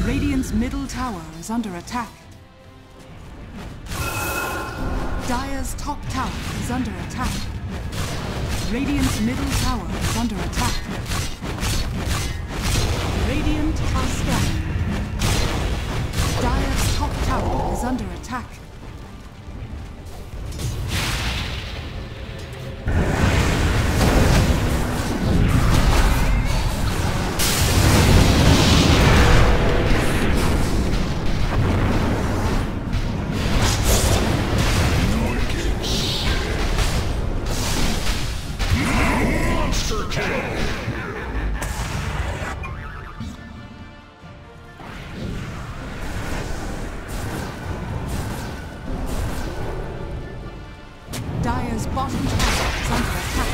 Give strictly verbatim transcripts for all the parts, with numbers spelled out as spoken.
Radiant's middle tower is under attack. Dire's top tower is under attack. Radiant's middle tower is under attack. Radiant are scanning. Dire's top tower is under attack. Dire's bottom tower is under attack.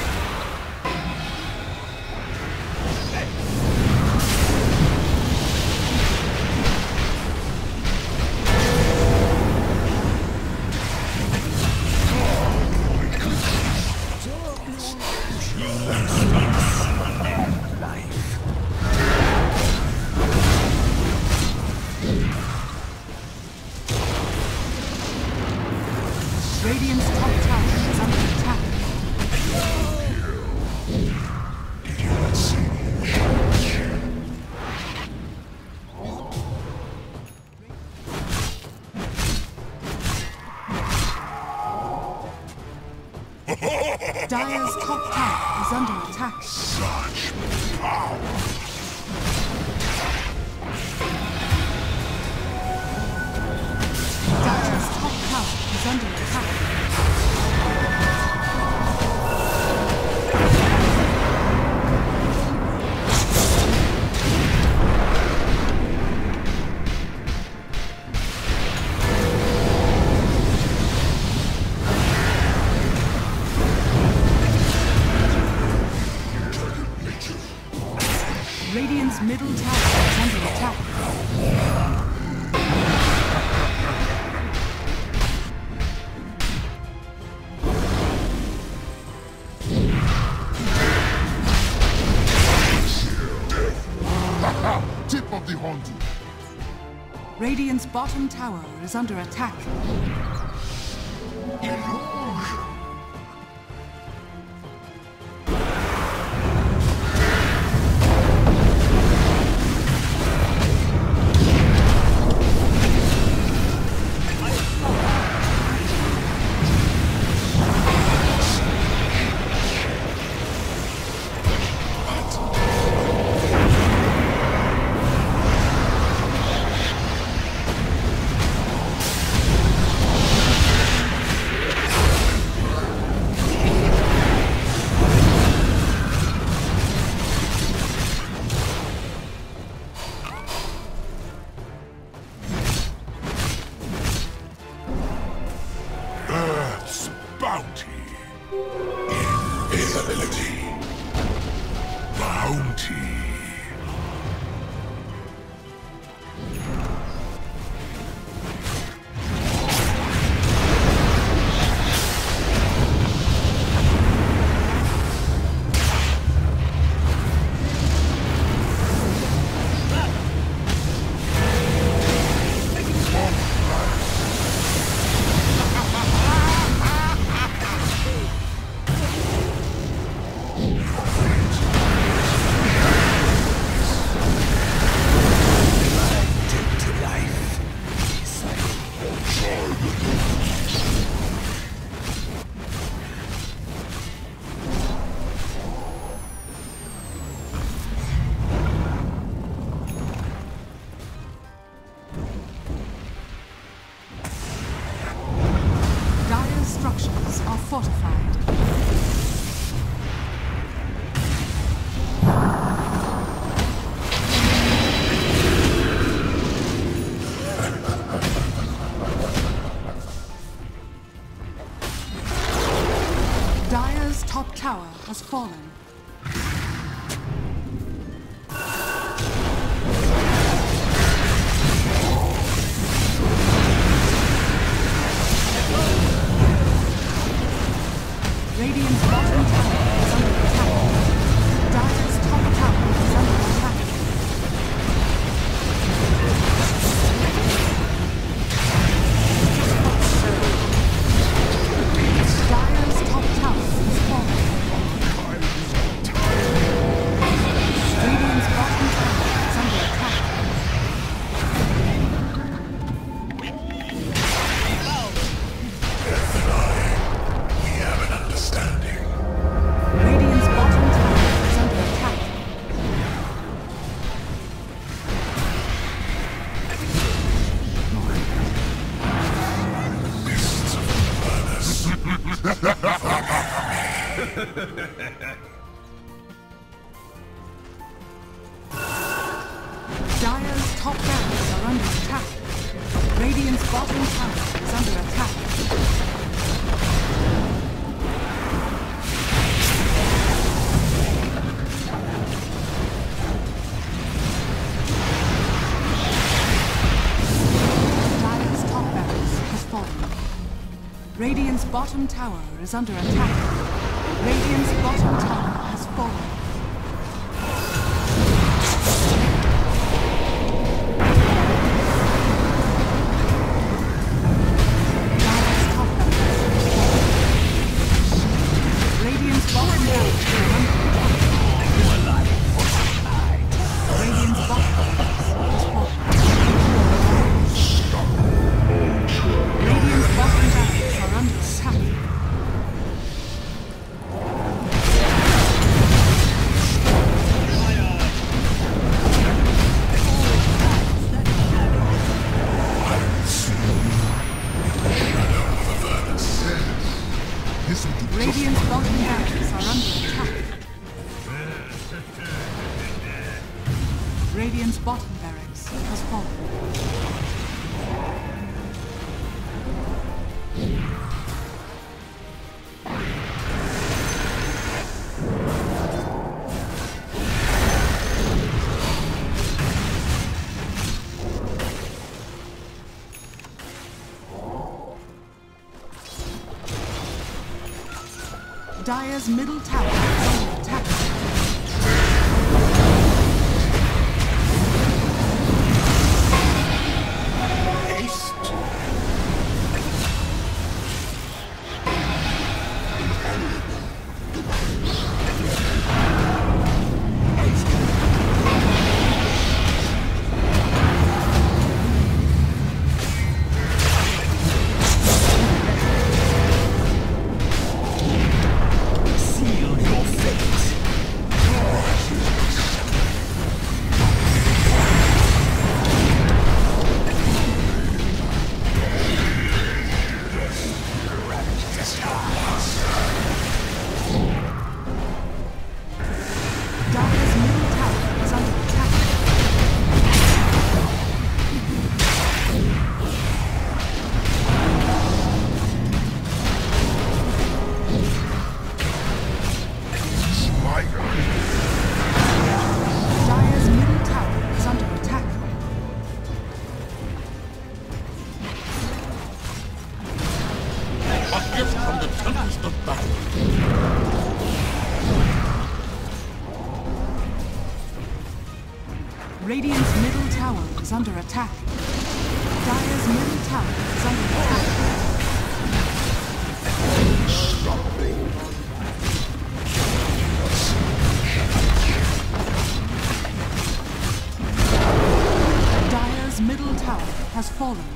Radiant's top tower is under attack. Dire's top tower is under attack. Such power! Dire's top tower is under attack. Radiant's middle tower is under attack. Tip of the Hondu. Radiant's bottom tower is under attack. Illusion. Earth's bounty. Invisibility. Bounty. Dire's structures are fortified. Dire's top tower has fallen. Radiant's bottom tower is under attack. Dire's top tower is under attack. Dire's top barracks are under attack. Radiant's bottom tower is under attack. Radiant's bottom tower is under attack. Radiant's bottom tower has fallen. Dire's top barracks has fallen. Radiant's bottom barracks are under attack. Radiant's bottom barracks has fallen. Radiant's bottom barracks are under attack. Radiant's bottom barracks are under attack. Radiant's bottom barracks has fallen. Dire's middle tower is under attack. Radiant's middle tower is under attack. Dire's middle tower is under attack. Dire's middle tower has fallen.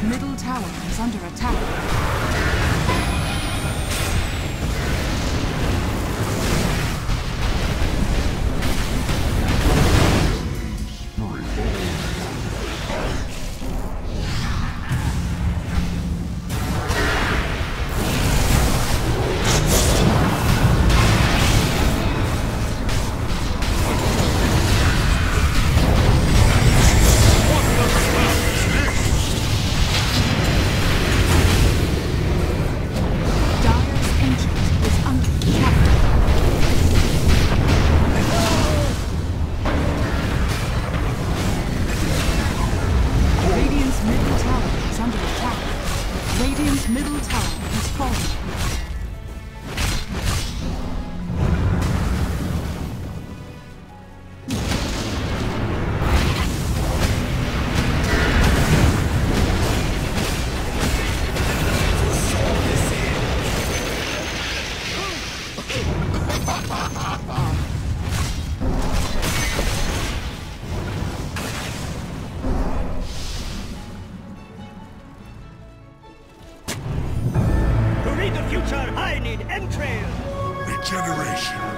middle tower is under attack. Radiant's middle tower has fallen. To read the future, I need entrails! Regeneration.